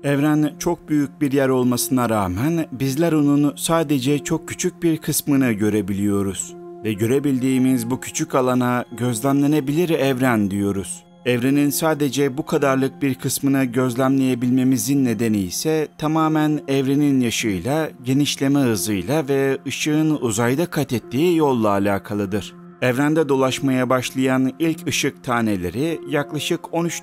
Evren çok büyük bir yer olmasına rağmen bizler onun sadece çok küçük bir kısmını görebiliyoruz. Ve görebildiğimiz bu küçük alana gözlemlenebilir evren diyoruz. Evrenin sadece bu kadarlık bir kısmını gözlemleyebilmemizin nedeni ise tamamen evrenin yaşıyla, genişleme hızıyla ve ışığın uzayda kat ettiği yolla alakalıdır. Evrende dolaşmaya başlayan ilk ışık taneleri yaklaşık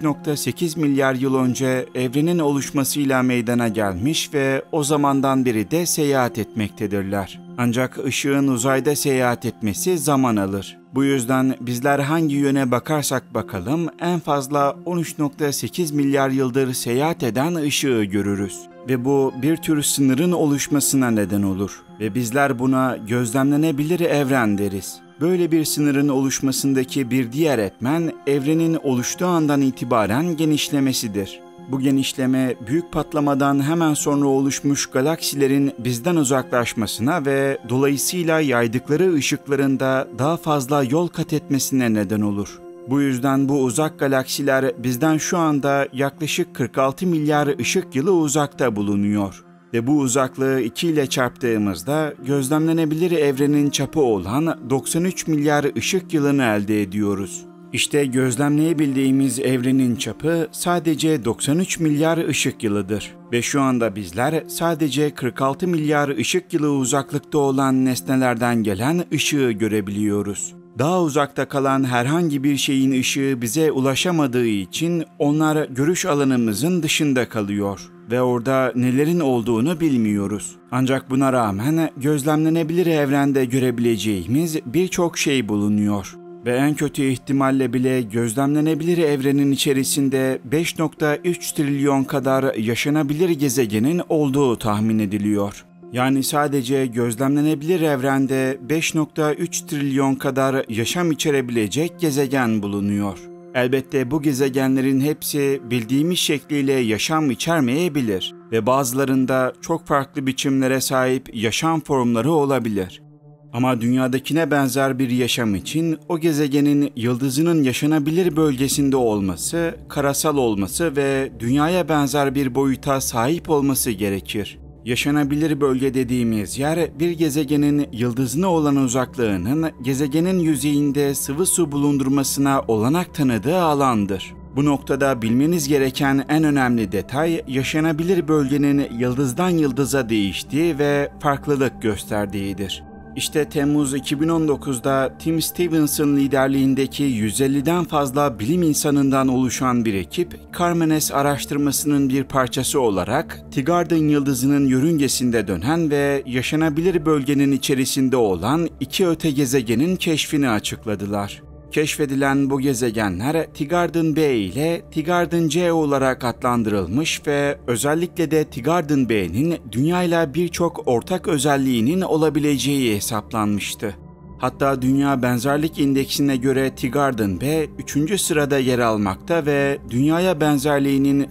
13,8 milyar yıl önce evrenin oluşmasıyla meydana gelmiş ve o zamandan beri de seyahat etmektedirler. Ancak ışığın uzayda seyahat etmesi zaman alır. Bu yüzden bizler hangi yöne bakarsak bakalım en fazla 13,8 milyar yıldır seyahat eden ışığı görürüz. Ve bu bir tür sınırın oluşmasına neden olur. Ve bizler buna gözlemlenebilir evren deriz. Böyle bir sınırın oluşmasındaki bir diğer etmen, evrenin oluştuğu andan itibaren genişlemesidir. Bu genişleme, büyük patlamadan hemen sonra oluşmuş galaksilerin bizden uzaklaşmasına ve dolayısıyla yaydıkları ışıklarında daha fazla yol kat etmesine neden olur. Bu yüzden bu uzak galaksiler bizden şu anda yaklaşık 46 milyar ışık yılı uzakta bulunuyor. Ve bu uzaklığı 2 ile çarptığımızda gözlemlenebilir evrenin çapı olan 93 milyar ışık yılını elde ediyoruz. İşte gözlemleyebildiğimiz evrenin çapı sadece 93 milyar ışık yılıdır. Ve şu anda bizler sadece 46 milyar ışık yılı uzaklıkta olan nesnelerden gelen ışığı görebiliyoruz. Daha uzakta kalan herhangi bir şeyin ışığı bize ulaşamadığı için onlar görüş alanımızın dışında kalıyor ve orada nelerin olduğunu bilmiyoruz. Ancak buna rağmen gözlemlenebilir evrende görebileceğimiz birçok şey bulunuyor. Ve en kötü ihtimalle bile gözlemlenebilir evrenin içerisinde 5,3 trilyon kadar yaşanabilir gezegenin olduğu tahmin ediliyor. Yani sadece gözlemlenebilir evrende 5,3 trilyon kadar yaşam içerebilecek gezegen bulunuyor. Elbette bu gezegenlerin hepsi bildiğimiz şekliyle yaşam içermeyebilir ve bazılarında çok farklı biçimlere sahip yaşam formları olabilir. Ama dünyadakine benzer bir yaşam için o gezegenin yıldızının yaşanabilir bölgesinde olması, karasal olması ve dünyaya benzer bir boyuta sahip olması gerekir. Yaşanabilir bölge dediğimiz yer, bir gezegenin yıldızına olan uzaklığının gezegenin yüzeyinde sıvı su bulundurmasına olanak tanıdığı alandır. Bu noktada bilmeniz gereken en önemli detay, yaşanabilir bölgenin yıldızdan yıldıza değiştiği ve farklılık gösterdiğidir. İşte Temmuz 2019'da Tim Stevenson liderliğindeki 150'den fazla bilim insanından oluşan bir ekip, Carmenes araştırmasının bir parçası olarak Tigardan yıldızının yörüngesinde dönen ve yaşanabilir bölgenin içerisinde olan 2 öte gezegenin keşfini açıkladılar. Keşfedilen bu gezegenler Tigardan B ile Tigardan C olarak adlandırılmış ve özellikle de Tigardan B'nin Dünya'yla birçok ortak özelliğinin olabileceği hesaplanmıştı. Hatta Dünya Benzerlik İndeksine göre Tigardan B 3. sırada yer almakta ve Dünya'ya benzerliğinin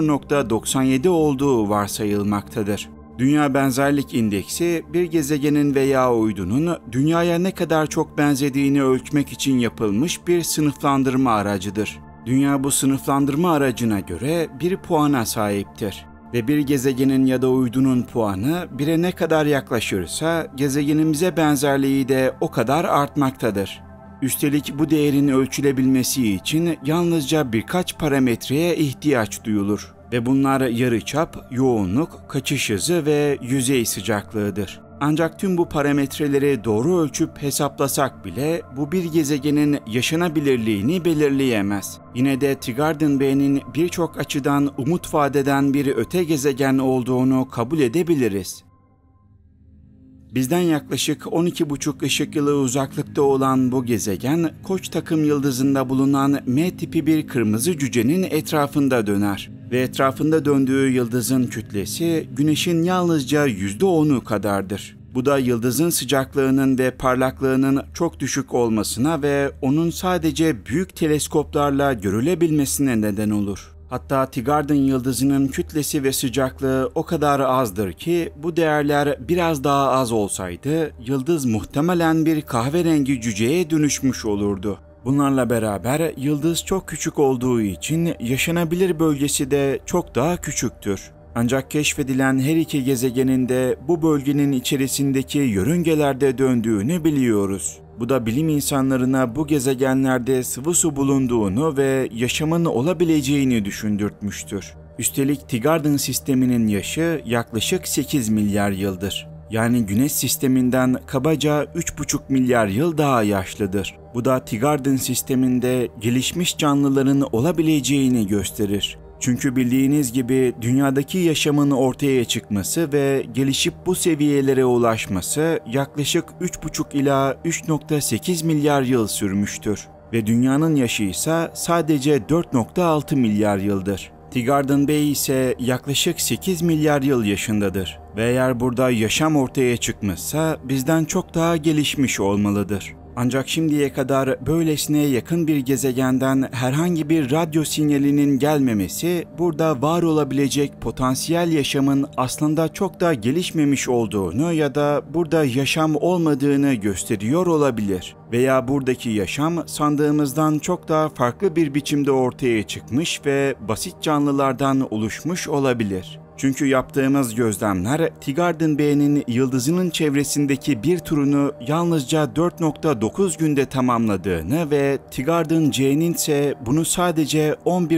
0,97 olduğu varsayılmaktadır. Dünya Benzerlik İndeksi, bir gezegenin veya uydunun Dünya'ya ne kadar çok benzediğini ölçmek için yapılmış bir sınıflandırma aracıdır. Dünya bu sınıflandırma aracına göre bir puana sahiptir. Ve bir gezegenin ya da uydunun puanı 1'e ne kadar yaklaşırsa gezegenimize benzerliği de o kadar artmaktadır. Üstelik bu değerin ölçülebilmesi için yalnızca birkaç parametreye ihtiyaç duyulur. Ve bunlar yarıçap, yoğunluk, kaçış hızı ve yüzey sıcaklığıdır. Ancak tüm bu parametreleri doğru ölçüp hesaplasak bile bu bir gezegenin yaşanabilirliğini belirleyemez. Yine de Tigardan B'nin birçok açıdan umut vadeden bir öte gezegen olduğunu kabul edebiliriz. Bizden yaklaşık 12,5 ışık yılı uzaklıkta olan bu gezegen, Koç takım yıldızında bulunan M tipi bir kırmızı cücenin etrafında döner. Ve etrafında döndüğü yıldızın kütlesi, Güneş'in yalnızca %10'u kadardır. Bu da yıldızın sıcaklığının ve parlaklığının çok düşük olmasına ve onun sadece büyük teleskoplarla görülebilmesine neden olur. Hatta Tigardan yıldızının kütlesi ve sıcaklığı o kadar azdır ki bu değerler biraz daha az olsaydı yıldız muhtemelen bir kahverengi cüceye dönüşmüş olurdu. Bunlarla beraber yıldız çok küçük olduğu için yaşanabilir bölgesi de çok daha küçüktür. Ancak keşfedilen her iki gezegenin de bu bölgenin içerisindeki yörüngelerde döndüğünü biliyoruz. Bu da bilim insanlarına bu gezegenlerde sıvı su bulunduğunu ve yaşamın olabileceğini düşündürtmüştür. Üstelik Teegarden sisteminin yaşı yaklaşık 8 milyar yıldır. Yani Güneş sisteminden kabaca 3,5 milyar yıl daha yaşlıdır. Bu da Teegarden sisteminde gelişmiş canlıların olabileceğini gösterir. Çünkü bildiğiniz gibi dünyadaki yaşamın ortaya çıkması ve gelişip bu seviyelere ulaşması yaklaşık 3,5 ila 3,8 milyar yıl sürmüştür. Ve dünyanın yaşı ise sadece 4,6 milyar yıldır. Teegarden B ise yaklaşık 8 milyar yıl yaşındadır. Ve eğer burada yaşam ortaya çıkmışsa bizden çok daha gelişmiş olmalıdır. Ancak şimdiye kadar böylesine yakın bir gezegenden herhangi bir radyo sinyalinin gelmemesi, burada var olabilecek potansiyel yaşamın aslında çok da gelişmemiş olduğunu ya da burada yaşam olmadığını gösteriyor olabilir. Veya buradaki yaşam sandığımızdan çok daha farklı bir biçimde ortaya çıkmış ve basit canlılardan oluşmuş olabilir. Çünkü yaptığımız gözlemler Teegarden B'nin yıldızının çevresindeki bir turunu yalnızca 4,9 günde tamamladığını ve Teegarden C'nin ise bunu sadece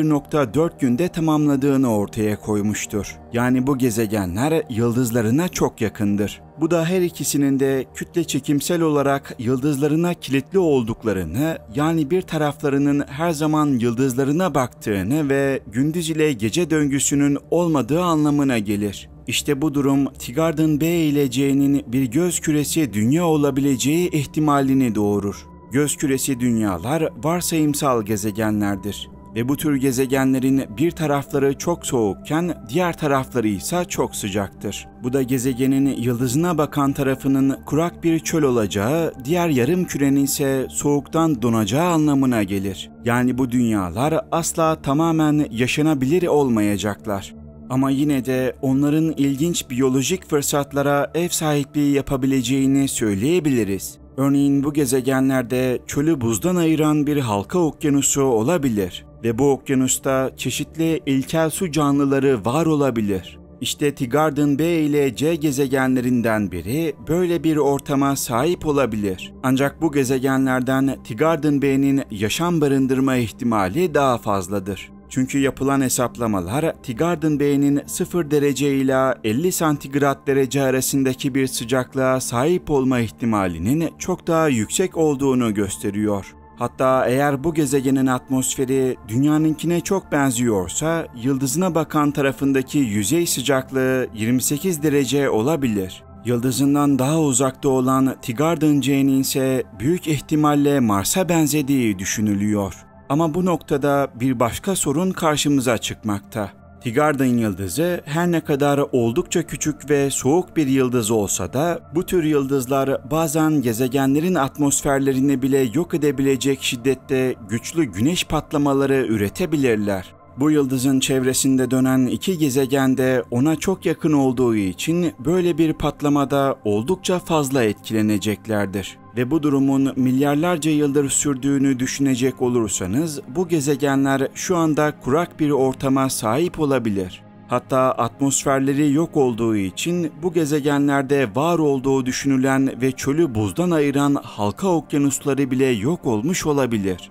11,4 günde tamamladığını ortaya koymuştur. Yani bu gezegenler yıldızlarına çok yakındır. Bu da her ikisinin de kütle çekimsel olarak yıldızlarına kilitli olduklarını, yani bir taraflarının her zaman yıldızlarına baktığını ve gündüz ile gece döngüsünün olmadığı anlamına gelir. İşte bu durum Teegarden B ile C'nin bir göz küresi dünya olabileceği ihtimalini doğurur. Göz küresi dünyalar varsayımsal gezegenlerdir. Ve bu tür gezegenlerin bir tarafları çok soğukken diğer tarafları ise çok sıcaktır. Bu da gezegenin yıldızına bakan tarafının kurak bir çöl olacağı, diğer yarım kürenin ise soğuktan donacağı anlamına gelir. Yani bu dünyalar asla tamamen yaşanabilir olmayacaklar. Ama yine de onların ilginç biyolojik fırsatlara ev sahipliği yapabileceğini söyleyebiliriz. Örneğin bu gezegenlerde çölü buzdan ayıran bir halka okyanusu olabilir ve bu okyanusta çeşitli ilkel su canlıları var olabilir. İşte Teegarden B ile C gezegenlerinden biri böyle bir ortama sahip olabilir. Ancak bu gezegenlerden Teegarden B'nin yaşam barındırma ihtimali daha fazladır. Çünkü yapılan hesaplamalar Teegarden B'nin 0 derece ile 50 santigrat derece arasındaki bir sıcaklığa sahip olma ihtimalinin çok daha yüksek olduğunu gösteriyor. Hatta eğer bu gezegenin atmosferi dünyanınkine çok benziyorsa, yıldızına bakan tarafındaki yüzey sıcaklığı 28 derece olabilir. Yıldızından daha uzakta olan Teegarden C'nin ise büyük ihtimalle Mars'a benzediği düşünülüyor. Ama bu noktada bir başka sorun karşımıza çıkmakta. Teegarden yıldızı her ne kadar oldukça küçük ve soğuk bir yıldız olsa da bu tür yıldızlar bazen gezegenlerin atmosferlerini bile yok edebilecek şiddette güçlü güneş patlamaları üretebilirler. Bu yıldızın çevresinde dönen iki gezegen de ona çok yakın olduğu için böyle bir patlamada oldukça fazla etkileneceklerdir. Ve bu durumun milyarlarca yıldır sürdüğünü düşünecek olursanız, bu gezegenler şu anda kurak bir ortama sahip olabilir. Hatta atmosferleri yok olduğu için bu gezegenlerde var olduğu düşünülen ve çölü buzdan ayıran halka okyanusları bile yok olmuş olabilir.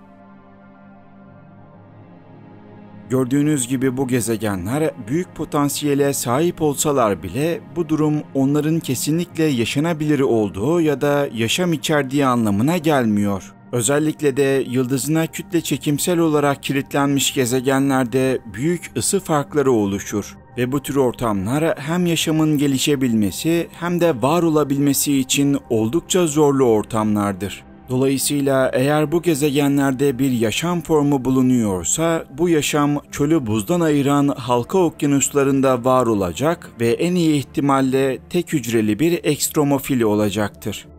Gördüğünüz gibi bu gezegenler büyük potansiyele sahip olsalar bile bu durum onların kesinlikle yaşanabilir olduğu ya da yaşam içerdiği anlamına gelmiyor. Özellikle de yıldızına kütle çekimsel olarak kilitlenmiş gezegenlerde büyük ısı farkları oluşur. Ve bu tür ortamlar hem yaşamın gelişebilmesi hem de var olabilmesi için oldukça zorlu ortamlardır. Dolayısıyla eğer bu gezegenlerde bir yaşam formu bulunuyorsa, bu yaşam çölü buzdan ayıran halka okyanuslarında var olacak ve en iyi ihtimalle tek hücreli bir ekstremofili olacaktır.